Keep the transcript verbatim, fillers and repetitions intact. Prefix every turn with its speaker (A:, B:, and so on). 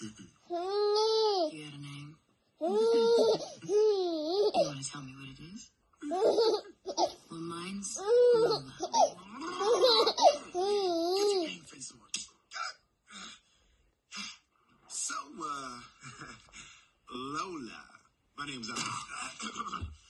A: You got a name? You want to tell me what it is? Well, mine's Lola.
B: Get your game face on. So, uh, Lola. My name's, uh,